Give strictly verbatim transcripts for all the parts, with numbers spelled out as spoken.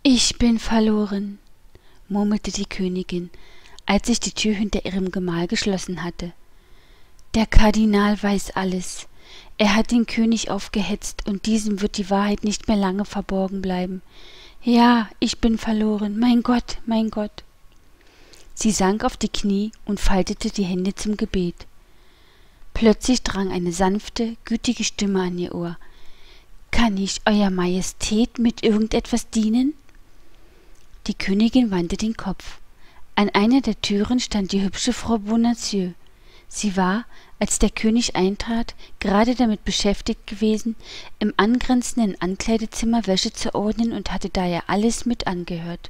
Ich bin verloren, murmelte die Königin, als sich die Tür hinter ihrem Gemahl geschlossen hatte. Der Kardinal weiß alles. Er hat den König aufgehetzt, und diesem wird die Wahrheit nicht mehr lange verborgen bleiben. Ja, ich bin verloren. Mein Gott, mein Gott. Sie sank auf die Knie und faltete die Hände zum Gebet. Plötzlich drang eine sanfte, gütige Stimme an ihr Ohr. »Kann ich Euer Majestät mit irgendetwas dienen?« Die Königin wandte den Kopf. An einer der Türen stand die hübsche Frau Bonacieux. Sie war, als der König eintrat, gerade damit beschäftigt gewesen, im angrenzenden Ankleidezimmer Wäsche zu ordnen und hatte daher alles mit angehört.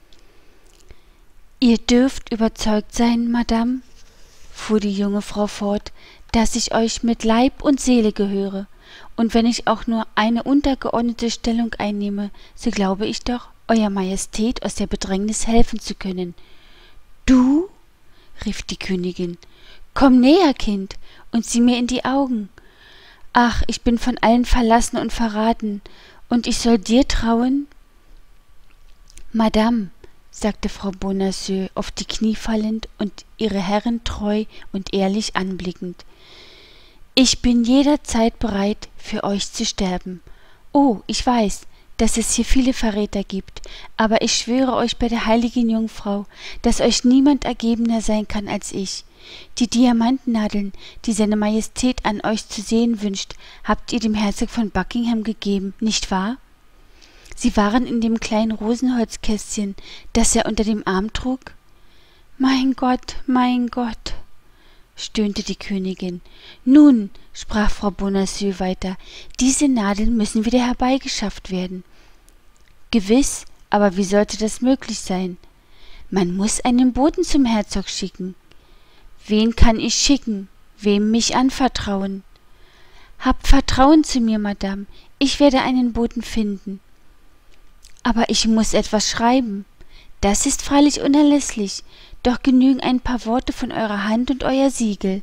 »Ihr dürft überzeugt sein, Madame«, fuhr die junge Frau fort, »dass ich euch mit Leib und Seele gehöre, und wenn ich auch nur eine untergeordnete Stellung einnehme, so glaube ich doch, Euer Majestät aus der Bedrängnis helfen zu können.« »Du?« rief die Königin. »Komm näher, Kind, und sieh mir in die Augen. Ach, ich bin von allen verlassen und verraten, und ich soll dir trauen?« »Madame«, sagte Frau Bonacieux, auf die Knie fallend und ihre Herrin treu und ehrlich anblickend, »ich bin jederzeit bereit, für euch zu sterben. Oh, ich weiß, dass es hier viele Verräter gibt, aber ich schwöre euch bei der heiligen Jungfrau, dass euch niemand ergebener sein kann als ich. Die Diamantnadeln, die seine Majestät an euch zu sehen wünscht, habt ihr dem Herzog von Buckingham gegeben, nicht wahr? Sie waren in dem kleinen Rosenholzkästchen, das er unter dem Arm trug?« »Mein Gott, mein Gott«, stöhnte die Königin. »Nun«, sprach Frau Bonacieux weiter, »diese Nadeln müssen wieder herbeigeschafft werden.« »Gewiss, aber wie sollte das möglich sein?« »Man muß einen Boten zum Herzog schicken.« »Wen kann ich schicken? Wem mich anvertrauen?« »Habt Vertrauen zu mir, Madame, ich werde einen Boten finden.« »Aber ich muß etwas schreiben.« »Das ist freilich unerlässlich, doch genügen ein paar Worte von eurer Hand und euer Siegel.«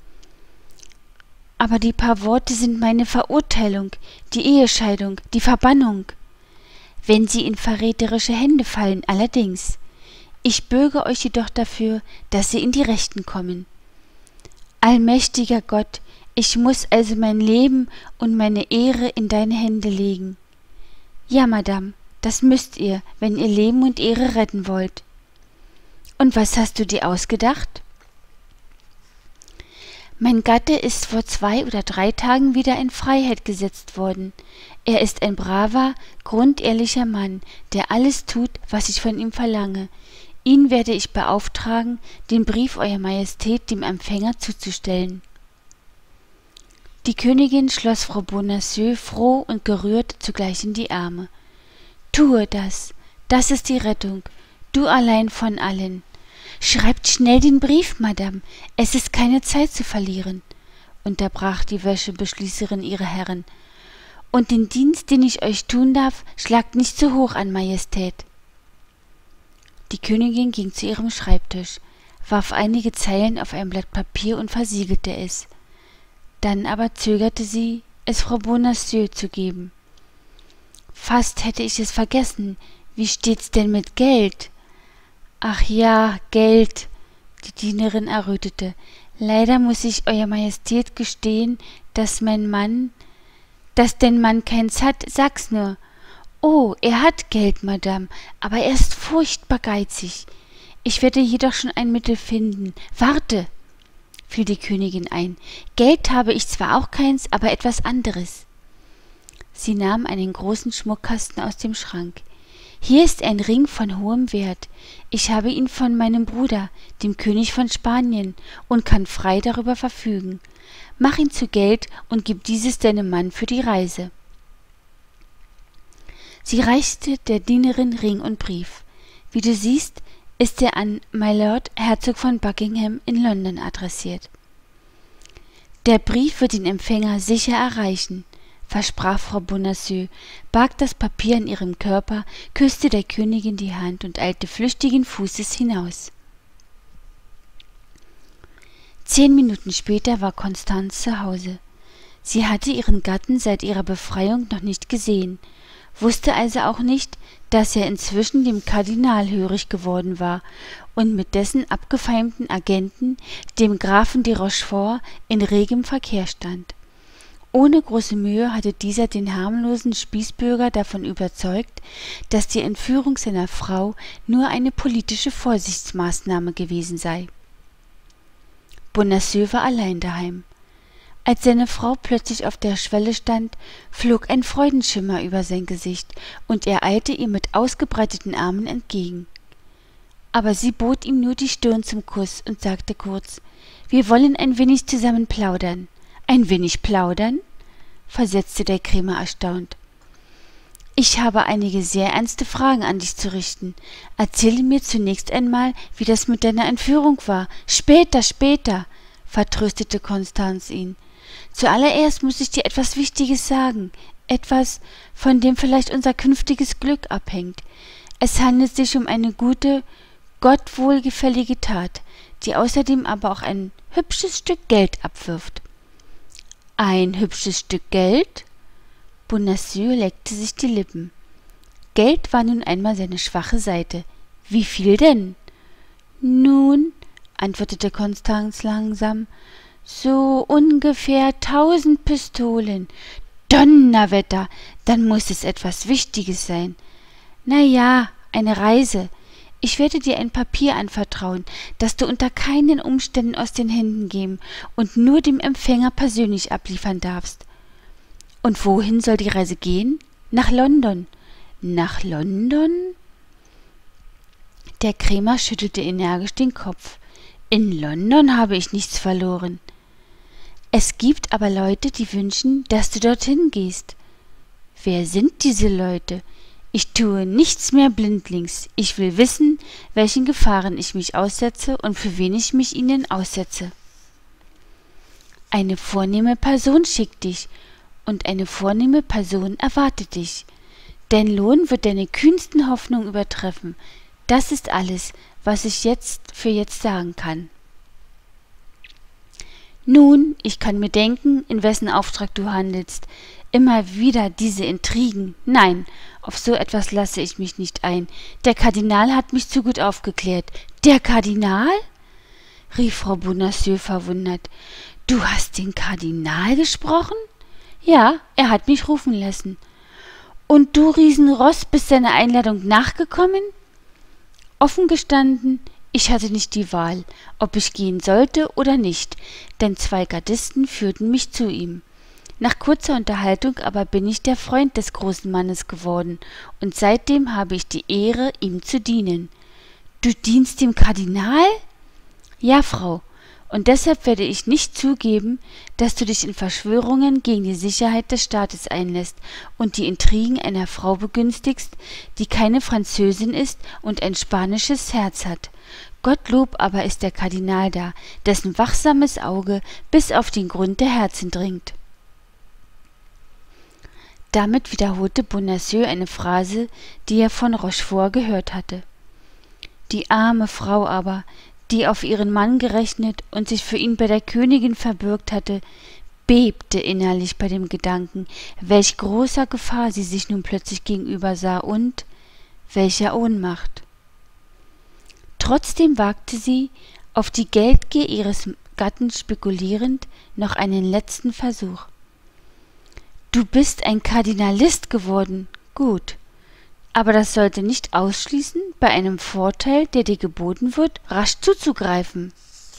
»Aber die paar Worte sind meine Verurteilung, die Ehescheidung, die Verbannung.« »Wenn sie in verräterische Hände fallen, allerdings. Ich bürge euch jedoch dafür, dass sie in die Rechten kommen.« »Allmächtiger Gott, ich muß also mein Leben und meine Ehre in deine Hände legen.« »Ja, Madame, das müsst ihr, wenn ihr Leben und Ehre retten wollt.« »Und was hast du dir ausgedacht?« »Mein Gatte ist vor zwei oder drei Tagen wieder in Freiheit gesetzt worden. Er ist ein braver, grundehrlicher Mann, der alles tut, was ich von ihm verlange. Ihn werde ich beauftragen, den Brief Eurer Majestät dem Empfänger zuzustellen.« Die Königin schloss Frau Bonacieux froh und gerührt zugleich in die Arme. »Tue das, das ist die Rettung, du allein von allen. Schreibt schnell den Brief, Madame, es ist keine Zeit zu verlieren«, unterbrach die Wäschebeschließerin ihre Herren. »Und den Dienst, den ich euch tun darf, schlagt nicht zu hoch an, Majestät.« Die Königin ging zu ihrem Schreibtisch, warf einige Zeilen auf ein Blatt Papier und versiegelte es. Dann aber zögerte sie, es Frau Bonacieux zu geben. »Fast hätte ich es vergessen. Wie steht's denn mit Geld?« »Ach ja, Geld«, die Dienerin errötete. »Leider muß ich Eurer Majestät gestehen, dass mein Mann, dass dein Mann keins hat, sag's nur.« »Oh, er hat Geld, Madame, aber er ist furchtbar geizig. Ich werde jedoch schon ein Mittel finden. Warte«, fiel die Königin ein. »Geld habe ich zwar auch keins, aber etwas anderes.« Sie nahm einen großen Schmuckkasten aus dem Schrank. »Hier ist ein Ring von hohem Wert. Ich habe ihn von meinem Bruder, dem König von Spanien, und kann frei darüber verfügen. Mach ihn zu Geld und gib dieses deinem Mann für die Reise.« Sie reichte der Dienerin Ring und Brief. »Wie du siehst, ist er an Mylord, Herzog von Buckingham in London adressiert. Der Brief wird den Empfänger sicher erreichen«, versprach Frau Bonacieux, barg das Papier an ihrem Körper, küsste der Königin die Hand und eilte flüchtigen Fußes hinaus. Zehn Minuten später war Constance zu Hause. Sie hatte ihren Gatten seit ihrer Befreiung noch nicht gesehen. wusste also auch nicht, dass er inzwischen dem Kardinal hörig geworden war und mit dessen abgefeimten Agenten, dem Grafen de Rochefort, in regem Verkehr stand. Ohne große Mühe hatte dieser den harmlosen Spießbürger davon überzeugt, dass die Entführung seiner Frau nur eine politische Vorsichtsmaßnahme gewesen sei. Bonacieux war allein daheim. Als seine Frau plötzlich auf der Schwelle stand, flog ein Freudenschimmer über sein Gesicht, und er eilte ihr mit ausgebreiteten Armen entgegen. Aber sie bot ihm nur die Stirn zum Kuss und sagte kurz: »Wir wollen ein wenig zusammen plaudern.« »Ein wenig plaudern?« versetzte der Krämer erstaunt. »Ich habe einige sehr ernste Fragen an dich zu richten. Erzähle mir zunächst einmal, wie das mit deiner Entführung war. Später, später«, vertröstete Constance ihn. »Zuallererst muss ich dir etwas Wichtiges sagen, etwas, von dem vielleicht unser künftiges Glück abhängt. Es handelt sich um eine gute, Gott wohlgefällige Tat, die außerdem aber auch ein hübsches Stück Geld abwirft.« »Ein hübsches Stück Geld?« Bonacieux leckte sich die Lippen. Geld war nun einmal seine schwache Seite. »Wie viel denn?« »Nun«, antwortete Constance langsam, »so ungefähr tausend Pistolen.« »Donnerwetter, dann muß es etwas Wichtiges sein.« »Na ja, eine Reise. Ich werde dir ein Papier anvertrauen, das du unter keinen Umständen aus den Händen geben und nur dem Empfänger persönlich abliefern darfst.« »Und wohin soll die Reise gehen?« »Nach London.« »Nach London?« Der Krämer schüttelte energisch den Kopf. »In London habe ich nichts verloren.« »Es gibt aber Leute, die wünschen, dass du dorthin gehst.« »Wer sind diese Leute?« »Ich tue nichts mehr blindlings. Ich will wissen, welchen Gefahren ich mich aussetze und für wen ich mich ihnen aussetze.« »Eine vornehme Person schickt dich, und eine vornehme Person erwartet dich. Dein Lohn wird deine kühnsten Hoffnungen übertreffen. Das ist alles, was ich jetzt für jetzt sagen kann.« »Nun, ich kann mir denken, in wessen Auftrag du handelst. Immer wieder diese Intrigen. Nein, auf so etwas lasse ich mich nicht ein. Der Kardinal hat mich zu gut aufgeklärt.« »Der Kardinal?« rief Frau Bonacieux verwundert. »Du hast den Kardinal gesprochen?« »Ja, er hat mich rufen lassen.« »Und du Riesenroß bist seiner Einladung nachgekommen?« »Offen gestanden, ich hatte nicht die Wahl, ob ich gehen sollte oder nicht, denn zwei Gardisten führten mich zu ihm. Nach kurzer Unterhaltung aber bin ich der Freund des großen Mannes geworden, und seitdem habe ich die Ehre, ihm zu dienen.« »Du dienst dem Kardinal?« »Ja, Frau, und deshalb werde ich nicht zugeben, dass du dich in Verschwörungen gegen die Sicherheit des Staates einlässt und die Intrigen einer Frau begünstigst, die keine Französin ist und ein spanisches Herz hat. Gottlob aber ist der Kardinal da, dessen wachsames Auge bis auf den Grund der Herzen dringt.« Damit wiederholte Bonacieux eine Phrase, die er von Rochefort gehört hatte. Die arme Frau aber, die auf ihren Mann gerechnet und sich für ihn bei der Königin verbürgt hatte, bebte innerlich bei dem Gedanken, welch großer Gefahr sie sich nun plötzlich gegenüber sah und welcher Ohnmacht. Trotzdem wagte sie, auf die Geldgier ihres Gatten spekulierend, noch einen letzten Versuch. »Du bist ein Kardinalist geworden, gut. Aber das sollte nicht ausschließen, bei einem Vorteil, der dir geboten wird, rasch zuzugreifen.«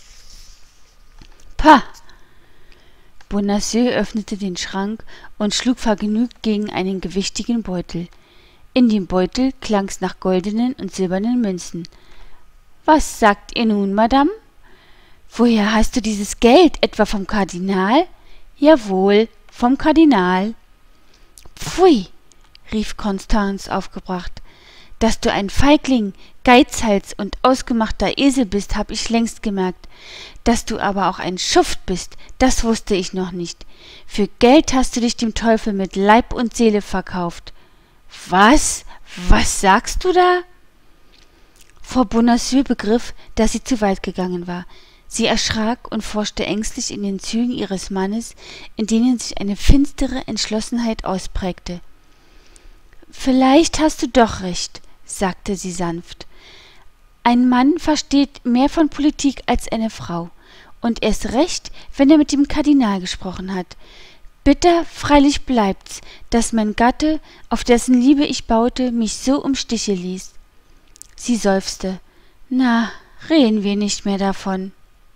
»Pah!« Bonacieux öffnete den Schrank und schlug vergnügt gegen einen gewichtigen Beutel. In dem Beutel klang's nach goldenen und silbernen Münzen. »Was sagt ihr nun, Madame?« »Woher hast du dieses Geld? Etwa vom Kardinal?« »Jawohl, vom Kardinal.« »Pfui«, rief Constance aufgebracht, »dass du ein Feigling, Geizhals und ausgemachter Esel bist, hab ich längst gemerkt. Dass du aber auch ein Schuft bist, das wusste ich noch nicht. Für Geld hast du dich dem Teufel mit Leib und Seele verkauft.« »Was? Was sagst du da?« Frau Bonacieux begriff, dass sie zu weit gegangen war. Sie erschrak und forschte ängstlich in den Zügen ihres Mannes, in denen sich eine finstere Entschlossenheit ausprägte. Vielleicht hast du doch recht, sagte sie sanft. Ein Mann versteht mehr von Politik als eine Frau, und erst recht, wenn er mit dem Kardinal gesprochen hat. Bitter freilich bleibt's, dass mein Gatte, auf dessen Liebe ich baute, mich so im Stiche ließ. Sie seufzte. Na, reden wir nicht mehr davon.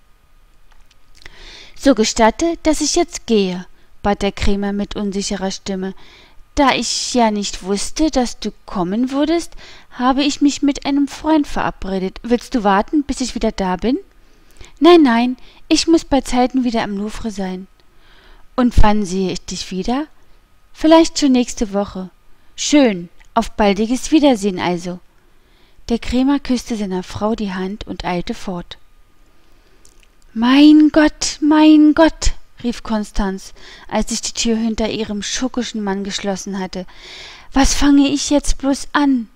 So gestatte, dass ich jetzt gehe, bat der Krämer mit unsicherer Stimme. Da ich ja nicht wusste, dass du kommen würdest, habe ich mich mit einem Freund verabredet. Willst du warten, bis ich wieder da bin? Nein, nein, ich muß beizeiten wieder am Louvre sein. Und wann sehe ich dich wieder? Vielleicht schon nächste Woche. Schön, auf baldiges Wiedersehen also. Der Krämer küsste seiner Frau die Hand und eilte fort. »Mein Gott, mein Gott«, rief Constance, als sich die Tür hinter ihrem schuckischen Mann geschlossen hatte. »Was fange ich jetzt bloß an?«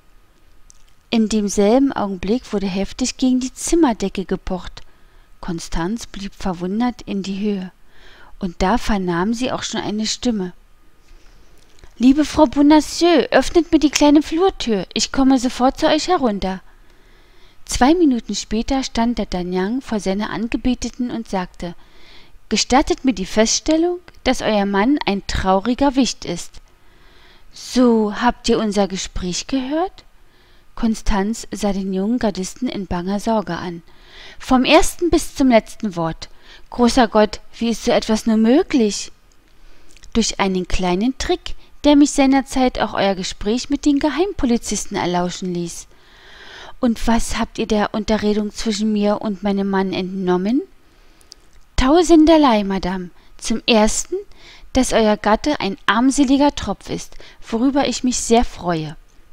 In demselben Augenblick wurde heftig gegen die Zimmerdecke gepocht. Constance blieb verwundert in die Höhe, und da vernahm sie auch schon eine Stimme. »Liebe Frau Bonacieux, öffnet mir die kleine Flurtür, ich komme sofort zu euch herunter.« Zwei Minuten später stand D'Artagnan vor seiner Angebeteten und sagte, »Gestattet mir die Feststellung, dass euer Mann ein trauriger Wicht ist.« »So, habt ihr unser Gespräch gehört?« Constance sah den jungen Gardisten in banger Sorge an. »Vom ersten bis zum letzten Wort. Großer Gott, wie ist so etwas nur möglich?« »Durch einen kleinen Trick, der mich seinerzeit auch euer Gespräch mit den Geheimpolizisten erlauschen ließ.« »Und was habt ihr der Unterredung zwischen mir und meinem Mann entnommen?« »Tausenderlei, Madame. Zum ersten, dass euer Gatte ein armseliger Tropf ist, worüber ich mich sehr freue.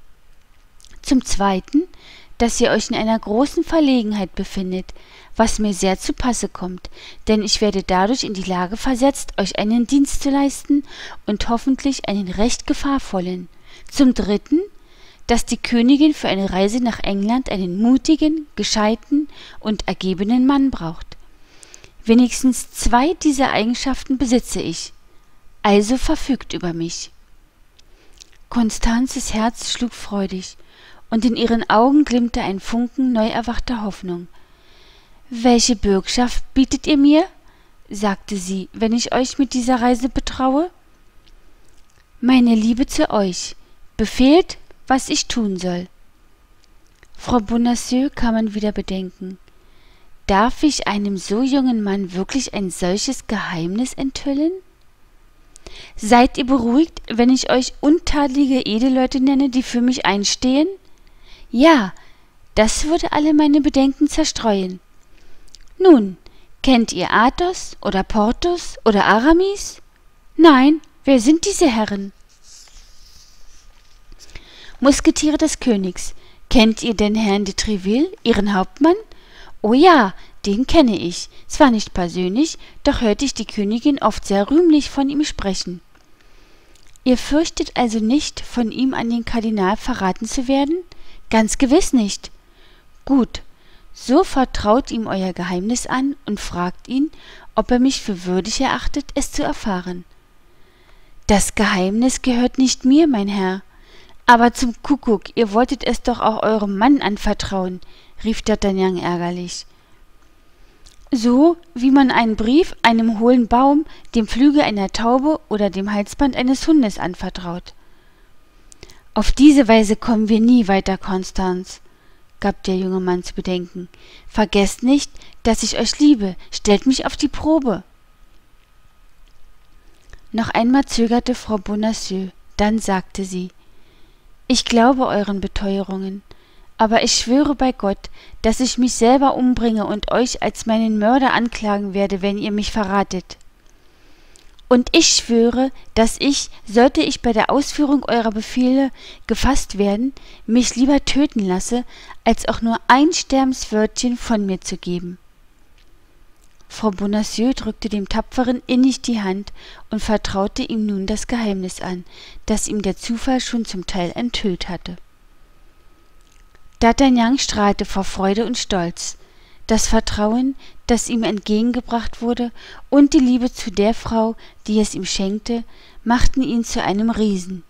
Zum zweiten, dass ihr euch in einer großen Verlegenheit befindet, was mir sehr zu Passe kommt, denn ich werde dadurch in die Lage versetzt, euch einen Dienst zu leisten und hoffentlich einen recht gefahrvollen. Zum dritten, dass die Königin für eine Reise nach England einen mutigen, gescheiten und ergebenen Mann braucht. Wenigstens zwei dieser Eigenschaften besitze ich, also verfügt über mich.« Constances Herz schlug freudig, und in ihren Augen glimmte ein Funken neu erwachter Hoffnung. »Welche Bürgschaft bietet ihr mir?« sagte sie, »wenn ich euch mit dieser Reise betraue?« »Meine Liebe zu euch. Befehlt, was ich tun soll.« Frau Bonacieux kam in wieder Bedenken. »Darf ich einem so jungen Mann wirklich ein solches Geheimnis enthüllen?« »Seid ihr beruhigt, wenn ich euch untadlige Edelleute nenne, die für mich einstehen?« »Ja, das würde alle meine Bedenken zerstreuen.« »Nun, kennt ihr Athos oder Porthos oder Aramis?« »Nein, wer sind diese Herren?« »Musketiere des Königs. Kennt ihr den Herrn de Treville, ihren Hauptmann?« »Oh ja, den kenne ich. Zwar nicht persönlich, doch hörte ich die Königin oft sehr rühmlich von ihm sprechen.« »Ihr fürchtet also nicht, von ihm an den Kardinal verraten zu werden?« »Ganz gewiss nicht.« »Gut, so vertraut ihm euer Geheimnis an und fragt ihn, ob er mich für würdig erachtet, es zu erfahren.« »Das Geheimnis gehört nicht mir, mein Herr.« »Aber zum Kuckuck, ihr wolltet es doch auch eurem Mann anvertrauen«, rief D'Artagnan ärgerlich. »So, wie man einen Brief einem hohlen Baum, dem Flügel einer Taube oder dem Halsband eines Hundes anvertraut.« »Auf diese Weise kommen wir nie weiter, Constance«, gab der junge Mann zu bedenken. »Vergesst nicht, dass ich euch liebe. Stellt mich auf die Probe.« Noch einmal zögerte Frau Bonacieux, dann sagte sie, »Ich glaube euren Beteuerungen, aber ich schwöre bei Gott, dass ich mich selber umbringe und euch als meinen Mörder anklagen werde, wenn ihr mich verratet. Und ich schwöre, dass ich, sollte ich bei der Ausführung eurer Befehle gefasst werden, mich lieber töten lasse, als auch nur ein Sterbenswörtchen von mir zu geben.« Frau Bonacieux drückte dem Tapferen innig die Hand und vertraute ihm nun das Geheimnis an, das ihm der Zufall schon zum Teil enthüllt hatte. D'Artagnan strahlte vor Freude und Stolz. Das Vertrauen, das ihm entgegengebracht wurde, und die Liebe zu der Frau, die es ihm schenkte, machten ihn zu einem Riesen.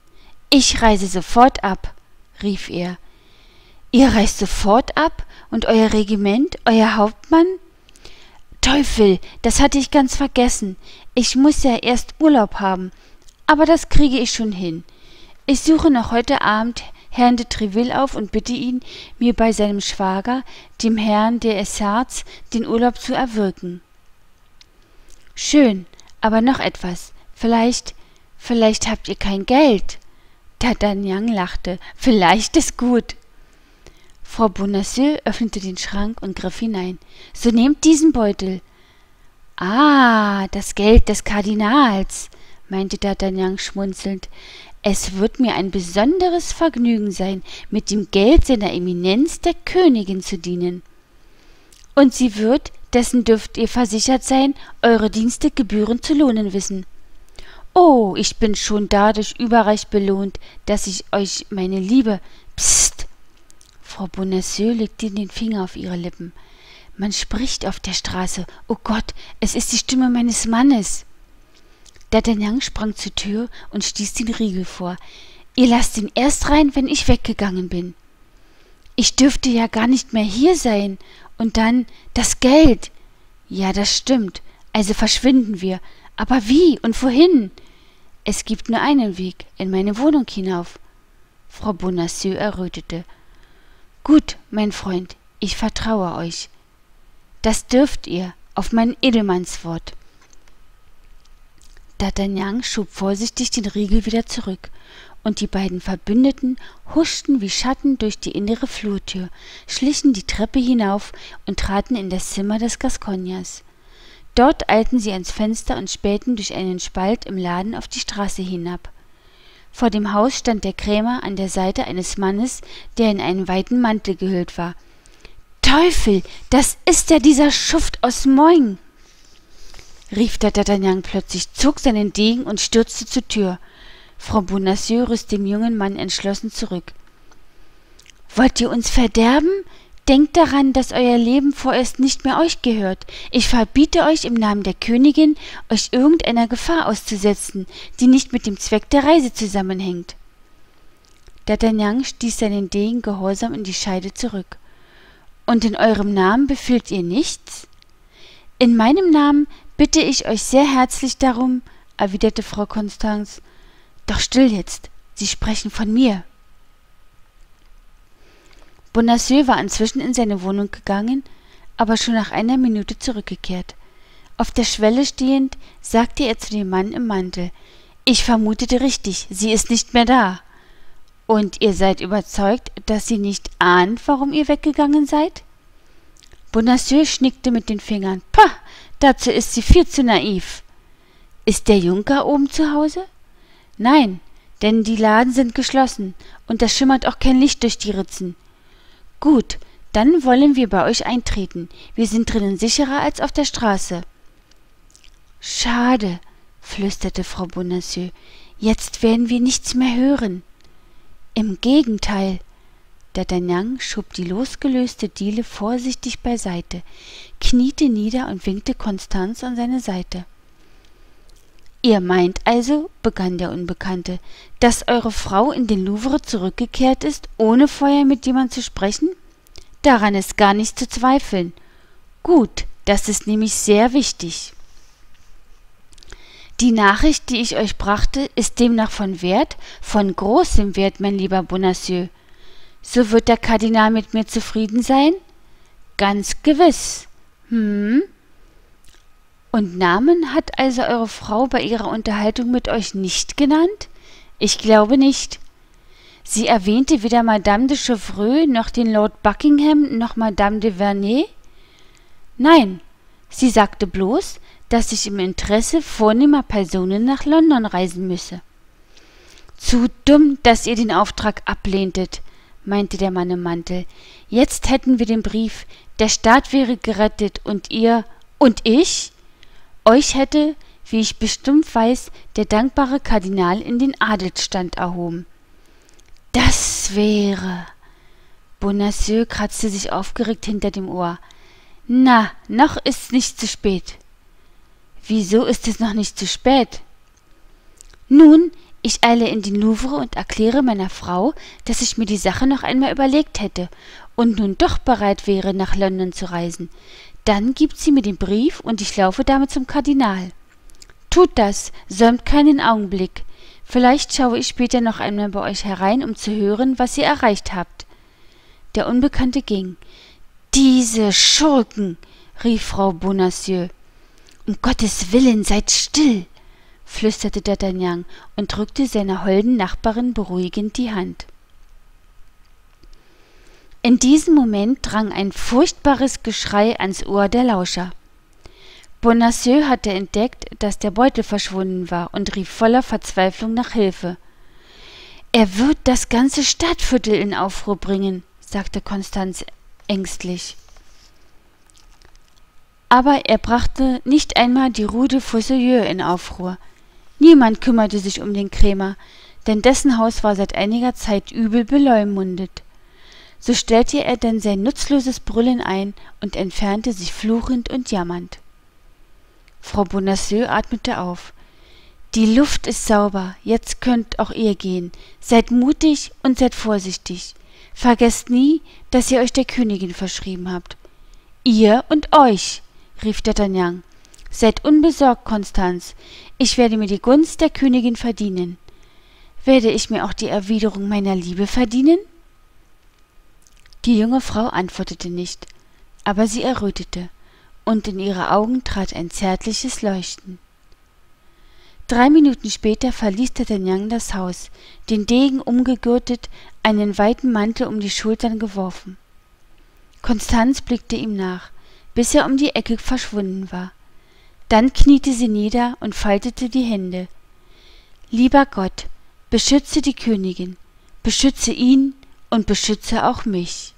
Ich reise sofort ab, rief er. Ihr reist sofort ab? Und euer Regiment, euer Hauptmann? Teufel, das hatte ich ganz vergessen. Ich muss ja erst Urlaub haben, aber das kriege ich schon hin. Ich suche noch heute Abend Herrn de Treville auf und bitte ihn, mir bei seinem Schwager, dem Herrn de Essarts, den Urlaub zu erwirken. Schön, aber noch etwas. Vielleicht, vielleicht habt ihr kein Geld. D'Artagnan lachte. Vielleicht ist gut. Frau Bonacieux öffnete den Schrank und griff hinein. So nehmt diesen Beutel. Ah, das Geld des Kardinals, meinte D'Artagnan schmunzelnd. Es wird mir ein besonderes Vergnügen sein, mit dem Geld seiner Eminenz der Königin zu dienen. Und sie wird, dessen dürft ihr versichert sein, eure Dienste gebührend zu lohnen wissen. Oh, ich bin schon dadurch überreich belohnt, dass ich euch meine Liebe... Psst! Frau Bonacieux legte den Finger auf ihre Lippen. Man spricht auf der Straße. Oh Gott, es ist die Stimme meines Mannes. D'Artagnan sprang zur Tür und stieß den Riegel vor. Ihr lasst ihn erst rein, wenn ich weggegangen bin. Ich dürfte ja gar nicht mehr hier sein. Und dann das Geld. Ja, das stimmt. Also verschwinden wir. Aber wie und wohin? Es gibt nur einen Weg, in meine Wohnung hinauf. Frau Bonacieux errötete. Gut, mein Freund, ich vertraue euch. Das dürft ihr, auf mein Edelmannswort. D'Artagnan schob vorsichtig den Riegel wieder zurück, und die beiden Verbündeten huschten wie Schatten durch die innere Flurtür, schlichen die Treppe hinauf und traten in das Zimmer des Gascogners. Dort eilten sie ans Fenster und spähten durch einen Spalt im Laden auf die Straße hinab. Vor dem Haus stand der Krämer an der Seite eines Mannes, der in einen weiten Mantel gehüllt war. »Teufel, das ist ja dieser Schuft aus Meung«, rief der D'Artagnan plötzlich, zog seinen Degen und stürzte zur Tür. Frau Bonacieux riss dem jungen Mann entschlossen zurück. »Wollt ihr uns verderben? Denkt daran, dass euer Leben vorerst nicht mehr euch gehört. Ich verbiete euch im Namen der Königin, euch irgendeiner Gefahr auszusetzen, die nicht mit dem Zweck der Reise zusammenhängt.« D'Artagnan stieß seinen Degen gehorsam in die Scheide zurück. »Und in eurem Namen befiehlt ihr nichts?« »In meinem Namen bitte ich euch sehr herzlich darum«, erwiderte Frau Constance. »Doch still jetzt, Sie sprechen von mir.« Bonacieux war inzwischen in seine Wohnung gegangen, aber schon nach einer Minute zurückgekehrt. Auf der Schwelle stehend, sagte er zu dem Mann im Mantel, »Ich vermutete richtig, sie ist nicht mehr da.« »Und ihr seid überzeugt, dass sie nicht ahnt, warum ihr weggegangen seid?« Bonacieux schnickte mit den Fingern. »Pah, dazu ist sie viel zu naiv.« »Ist der Junker oben zu Hause?« »Nein, denn die Laden sind geschlossen, und da schimmert auch kein Licht durch die Ritzen.« »Gut, dann wollen wir bei euch eintreten. Wir sind drinnen sicherer als auf der Straße.« »Schade«, flüsterte Frau Bonacieux, »jetzt werden wir nichts mehr hören.« »Im Gegenteil.« D'Artagnan schob die losgelöste Diele vorsichtig beiseite, kniete nieder und winkte Constance an seine Seite. »Ihr meint also«, begann der Unbekannte, »dass eure Frau in den Louvre zurückgekehrt ist, ohne vorher mit jemand zu sprechen? Daran ist gar nicht zu zweifeln. Gut, das ist nämlich sehr wichtig. Die Nachricht, die ich euch brachte, ist demnach von Wert, von großem Wert, mein lieber Bonacieux. So wird der Kardinal mit mir zufrieden sein? Ganz gewiss. Hm? Und Namen hat also eure Frau bei ihrer Unterhaltung mit euch nicht genannt? Ich glaube nicht. Sie erwähnte weder Madame de Chevreuse, noch den Lord Buckingham, noch Madame de Verney? Nein, sie sagte bloß, dass ich im Interesse vornehmer Personen nach London reisen müsse. Zu dumm, dass ihr den Auftrag ablehntet, meinte der Mann im Mantel. Jetzt hätten wir den Brief, der Staat wäre gerettet und ihr und ich? Euch hätte, wie ich bestimmt weiß, der dankbare Kardinal in den Adelsstand erhoben. Das wäre... Bonacieux kratzte sich aufgeregt hinter dem Ohr. Na, noch ist's nicht zu spät. Wieso ist es noch nicht zu spät? Nun, Ich eile in den Louvre und erkläre meiner Frau, dass ich mir die Sache noch einmal überlegt hätte und nun doch bereit wäre, nach London zu reisen. Dann gibt sie mir den Brief und ich laufe damit zum Kardinal. Tut das, säumt keinen Augenblick. Vielleicht schaue ich später noch einmal bei euch herein, um zu hören, was ihr erreicht habt. Der Unbekannte ging. »Diese Schurken«, rief Frau Bonacieux. »Um Gottes Willen, seid still«, flüsterte D'Artagnan und drückte seiner holden Nachbarin beruhigend die Hand. In diesem Moment drang ein furchtbares Geschrei ans Ohr der Lauscher. Bonacieux hatte entdeckt, dass der Beutel verschwunden war und rief voller Verzweiflung nach Hilfe. »Er wird das ganze Stadtviertel in Aufruhr bringen«, sagte Constance ängstlich. Aber er brachte nicht einmal die Rue de Fossoyeurs in Aufruhr. Niemand kümmerte sich um den Krämer, denn dessen Haus war seit einiger Zeit übel beleumundet. So stellte er denn sein nutzloses Brüllen ein und entfernte sich fluchend und jammernd. Frau Bonacieux atmete auf. »Die Luft ist sauber, jetzt könnt auch ihr gehen. Seid mutig und seid vorsichtig. Vergesst nie, dass ihr euch der Königin verschrieben habt.« »Ihr und euch«, rief D'Artagnan. »Seid unbesorgt, Constance. Ich werde mir die Gunst der Königin verdienen. Werde ich mir auch die Erwiderung meiner Liebe verdienen?« Die junge Frau antwortete nicht, aber sie errötete, und in ihre Augen trat ein zärtliches Leuchten. Drei Minuten später verließ D'Artagnan das Haus, den Degen umgegürtet, einen weiten Mantel um die Schultern geworfen. Constance blickte ihm nach, bis er um die Ecke verschwunden war. Dann kniete sie nieder und faltete die Hände. »Lieber Gott, beschütze die Königin, beschütze ihn und beschütze auch mich.«